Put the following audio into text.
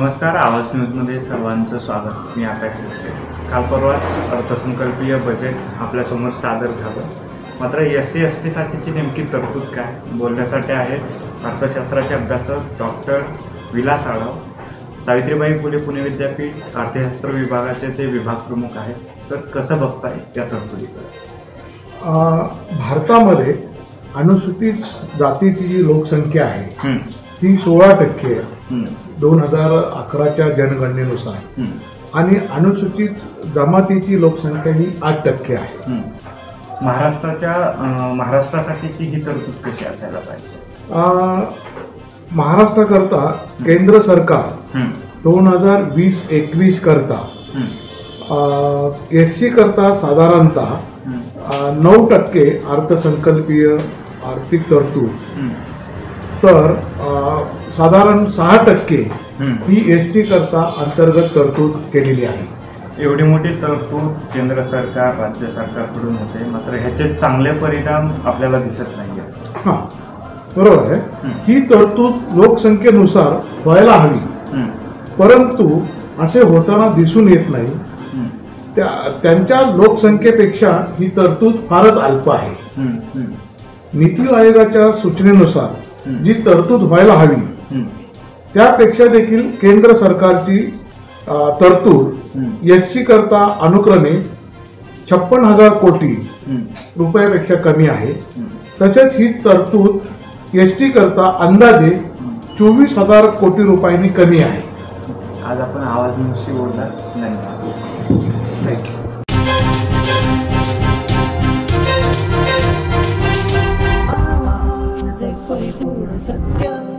नमस्कार. आवाज न्यूजमध्ये सर्वांचं स्वागत. मी आकाश देशे. काल परवाच अर्थसंकल्पीय बजेट आपल्यासमोर सादर झालं. मात्र SC ST साठीची नेमकी तरतूद काय बोलण्यासाठी आहेत अर्थशास्त्राचे अभ्यासक डॉक्टर विलास आढाव, सावित्रीबाई फुले पुणे विद्यापीठ अर्थशास्त्र विभागाचे ते विभाग प्रमुख आहेत. तर कसं बघताय या तरतुदीकडे? भारतामध्ये अनुसूचित जातीची जी लोकसंख्या आहे ती 16% आहे 2011च्या जनगणनेनुसार, आणि अनुसूचित जमातीची लोकसंख्या ही 8% आहे. महाराष्ट्रासाठीची ही तरतूद कशी असायला पाहिजे? महाराष्ट्राकरता केंद्र सरकार 2020-21 करता SC करता साधारणतः 9% अर्थसंकल्पीय आर्थिक तरतूद, तर साधारण 6% ही ST करता अंतर्गत तरतूद केलेली आहे. एवढी मोठी तरतूद केंद्र सरकार राज्य सरकारकडून होते, मात्र ह्याचे चांगले परिणाम आपल्याला दिसत नाहीये. हां, बरोबर आहे. ही तरतूद लोकसंख्येनुसार व्हायला हवी, परंतु असे होताना दिसून येत नाही. त्यांच्या लोकसंख्येपेक्षा ही तरतूद फारच अल्प आहे. नीती आयोगाच्या सूचनेनुसार जी तरतूद व्हायला हवी त्यापेक्षा देखील केंद्र सरकारची तरतूद SC करता अनुक्रमे 56,000 कोटी रुपयापेक्षा कमी आहे. तसेच ही तरतूद ST करता अंदाजे 24,000 कोटी रुपयांनी कमी आहे. आज आपण आवाज न्यूजशी बोलणार थँक्यू. परिपूर्ण सत्य.